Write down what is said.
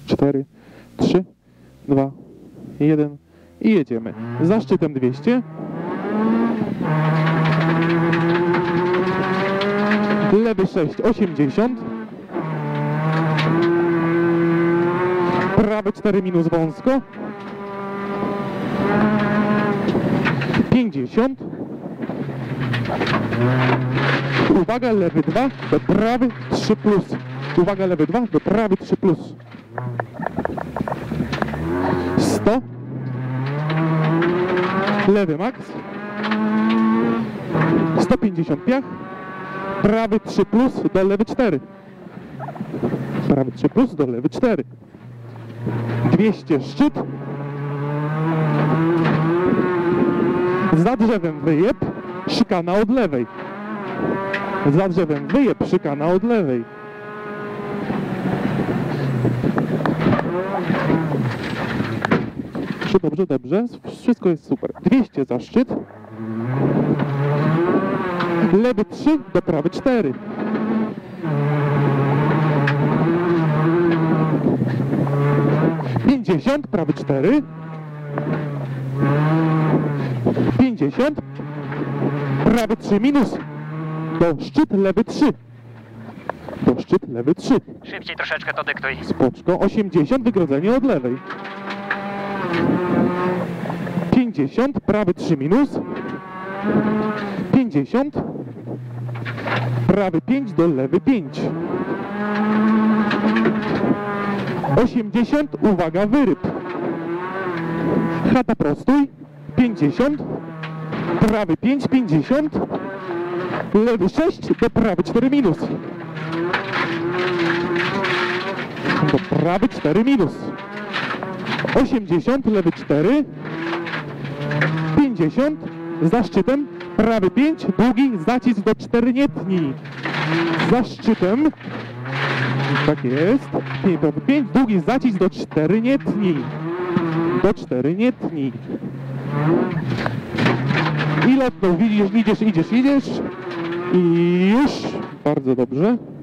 4, 3, 2, 1 i jedziemy. Za szczytem 200. Lewy 6, 80. Prawy 4 minus wąsko. 50. Uwaga, lewy 2 do prawy 3 plus. Uwaga, lewy 2 do prawy 3 plus. 100. Lewy max. 150 piach. Prawy 3 plus do lewy 4. Prawy 3 plus do lewy 4. 200 szczyt. Za drzewem wyjeb, szykana od lewej. Za drzewem wyjeb, szykana od lewej. Dobrze, dobrze. Wszystko jest super. 200 za szczyt. Lewy 3 do prawy 4. Prawy 4. 50. Prawy 3 minus. Do szczyt lewy 3. Do szczyt lewy 3. Szybciej troszeczkę to dyktuj. Spoczko. 80. Wygrodzenie od lewej. 50. Prawy 3 minus. 50. Prawy 5 do lewy 5. 80. Uwaga, wyryb. Chata prostój. 50. Prawy 5, 50. Lewy 6 do prawy 4 minus. Do prawy 4 minus. 80. Lewy 4. 50. Za szczytem. Prawy 5. Długi zacisk do 4 nie tnij. Za szczytem. Tak jest. Prawy 5. Długi zacisk do 4 nie tnij. Do 4 nie tnij. I lotną. Widzisz, idziesz. I już. Bardzo dobrze.